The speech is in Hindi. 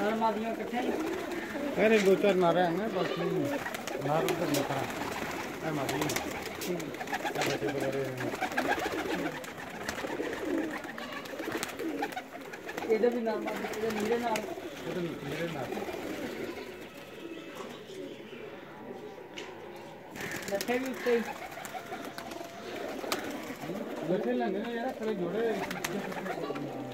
नरमादियों कितने अरे दो चार नारे हैं बाकी नार उधर लिखा है मादी क्या बचे बगैर इधर भी नरमादी इधर नीले नार लट्ठे भी उत्ते लट्ठे लेंगे ना यार थोड़े जोड़े